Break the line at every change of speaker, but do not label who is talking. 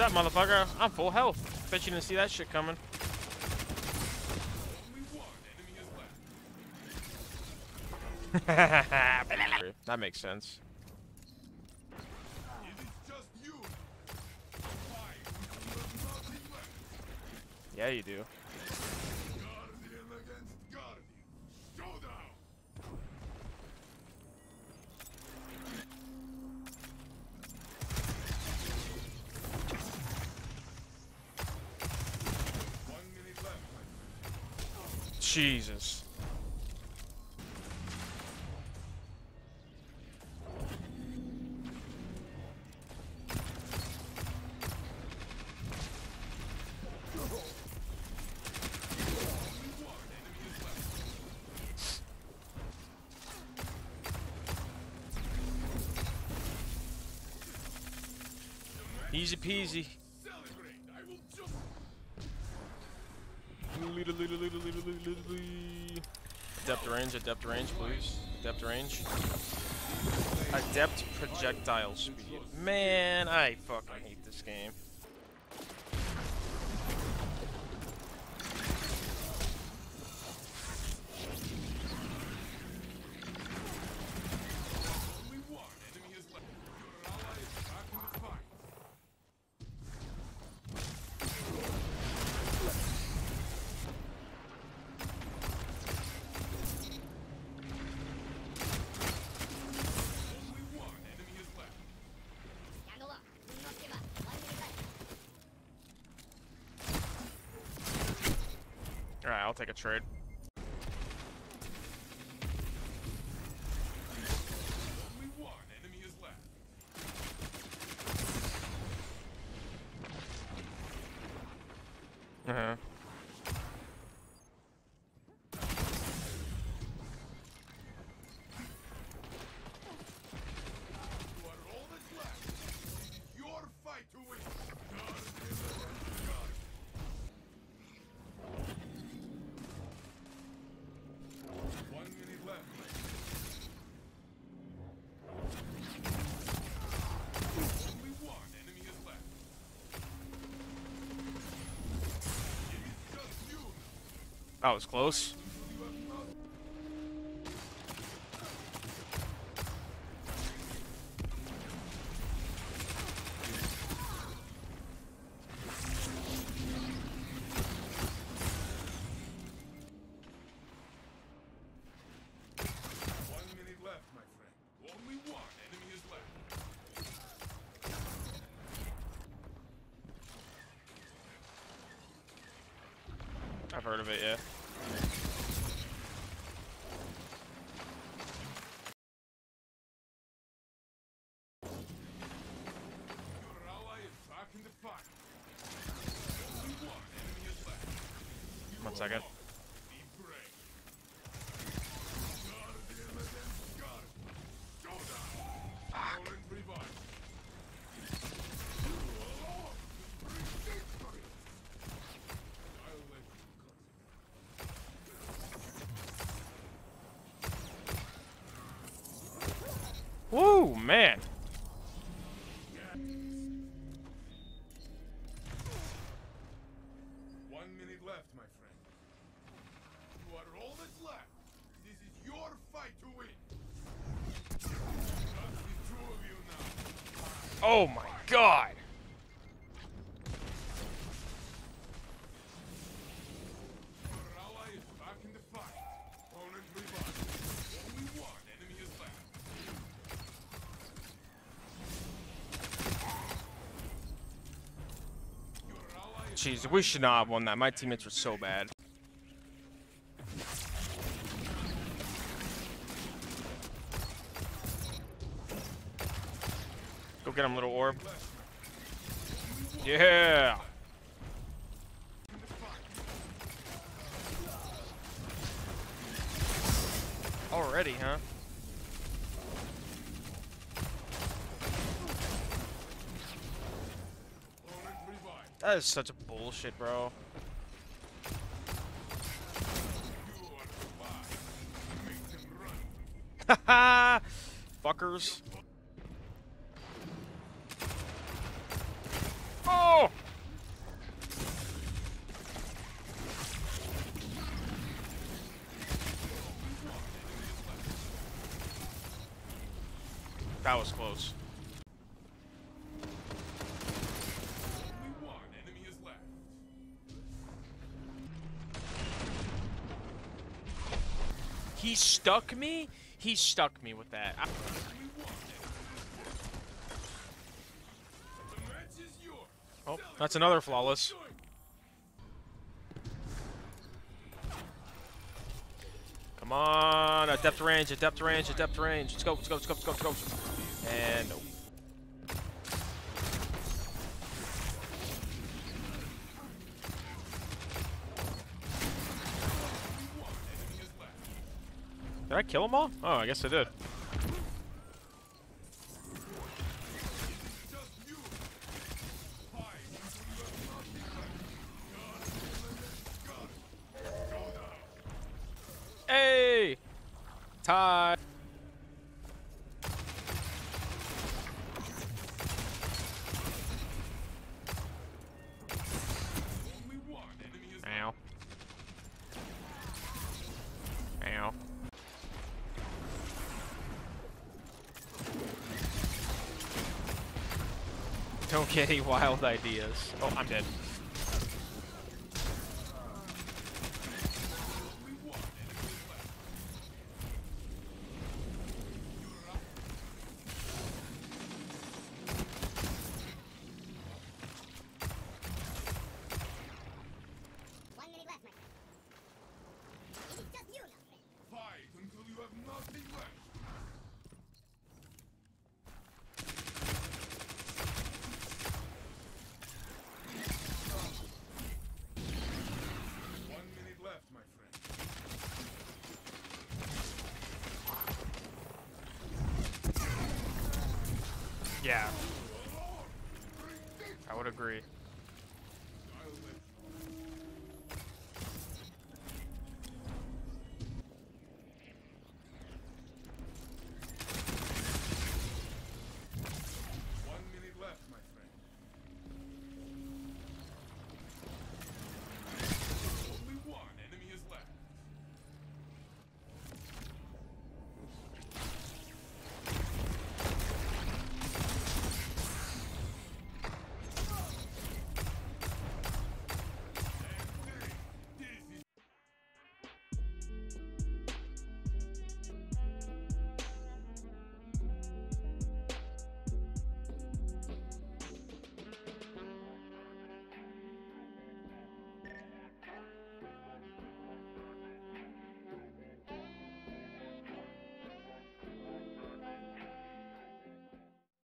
up, motherfucker? I'm full health. Bet you didn't see that shit coming. That makes sense. Yeah, you do. Jesus. Easy peasy. Adept range, please. Adept range. Adept projectile speed. Man, I fucking hate this game. Alright, I'll take a trade. Uh-huh. That was close. I've heard of it, yeah. One second. Fuck. Woo, man. Oh my god! Jeez, we should not have won that. My teammates were so bad. Go get him, little orb. Yeah! Already, huh? That is such a bullshit, bro. Haha! Fuckers. Oh! That was close. He stuck me? He stuck me with that. Oh, that's another flawless. Come on, adept range, adept range, adept range. Let's go, let's go, let's go, let's go, let's go. And did I kill them all? Oh, I guess I did. Hey! Tie! Ow. Ow. Don't get any wild ideas. Oh, I'm dead. Yeah, I would agree.